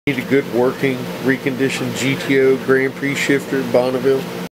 Need a good working, reconditioned GTO Grand Prix shifter at Bonneville.